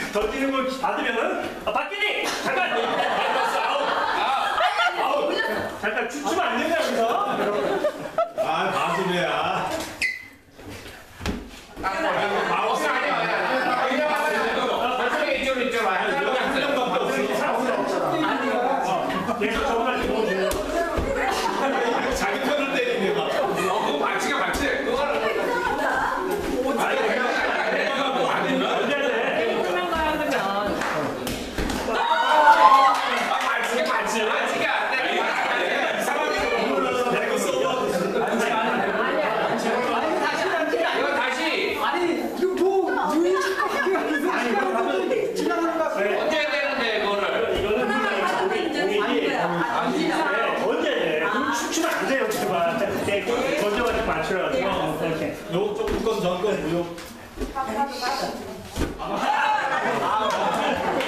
던지는 걸 받으면은 박기니 잠깐 아우 잠깐 춤추면 안 된다 여기서. 아 마술이야. 마우스 아니야. 이쪽으로 이쪽으로 한 명밖에 없어. 계속 저번에 자기 편을 때리네 막. 그거 반칙이야 반칙. 그거는 내가 뭐 안 했나? 반칙이야 반칙. 반칙이야. 이상하게 내가 써. 이거 다시. 아니 이거 뭐 눈이 자꾸 지나가는 거 같아. 언제 해야 되는데 그거를. 이거는 던져야 돼. 춤추면 안 돼요 제발. 던져가지고 맞춰가지고 이렇게. 요쪽 묶어서 전 거 무효.